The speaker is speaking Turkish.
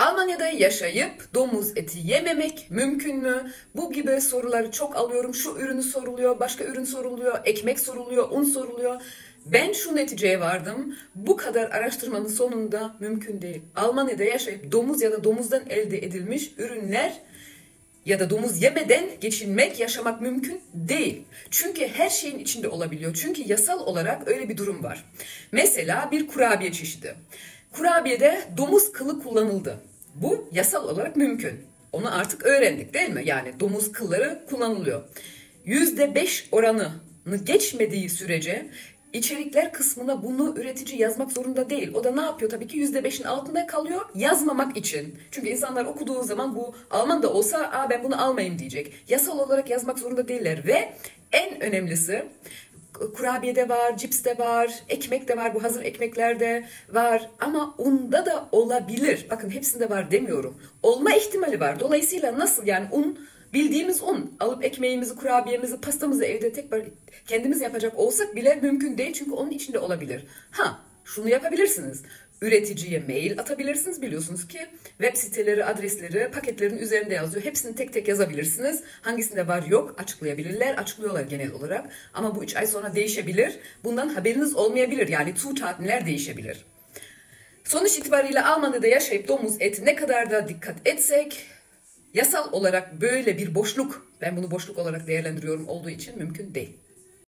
Almanya'da yaşayıp domuz eti yememek mümkün mü? Bu gibi soruları çok alıyorum. Şu ürünü soruluyor, başka ürün soruluyor, ekmek soruluyor, un soruluyor. Ben şu neticeye vardım. Bu kadar araştırmanın sonunda mümkün değil. Almanya'da yaşayıp domuz ya da domuzdan elde edilmiş ürünler ya da domuz yemeden geçinmek, yaşamak mümkün değil. Çünkü her şeyin içinde olabiliyor. Çünkü yasal olarak öyle bir durum var. Mesela bir kurabiye çeşidi. Kurabiyede domuz kılı kullanıldı. Bu yasal olarak mümkün. Onu artık öğrendik değil mi? Yani domuz kılları kullanılıyor. %5 oranını geçmediği sürece içerikler kısmına bunu üretici yazmak zorunda değil. O da ne yapıyor? Tabii ki %5'in altında kalıyor yazmamak için. Çünkü insanlar okuduğu zaman bu Alman da olsa ben bunu almayayım diyecek. Yasal olarak yazmak zorunda değiller ve en önemlisi kurabiyede var, cipste var, ekmek de var, bu hazır ekmeklerde var ama unda da olabilir. Bakın hepsinde var demiyorum. Olma ihtimali var. Dolayısıyla nasıl yani bildiğimiz un alıp ekmeğimizi, kurabiyemizi, pastamızı evde tekrar kendimiz yapacak olsak bile mümkün değil çünkü onun içinde olabilir. Şunu yapabilirsiniz. Üreticiye mail atabilirsiniz. Biliyorsunuz ki web siteleri, adresleri paketlerin üzerinde yazıyor. Hepsini tek tek yazabilirsiniz. Hangisinde var yok açıklayabilirler. Açıklıyorlar genel olarak. Ama bu 3 ay sonra değişebilir. Bundan haberiniz olmayabilir. Yani Zutatenler değişebilir. Sonuç itibariyle Almanya'da yaşayıp domuz eti ne kadar da dikkat etsek yasal olarak böyle bir boşluk, ben bunu boşluk olarak değerlendiriyorum olduğu için mümkün değil.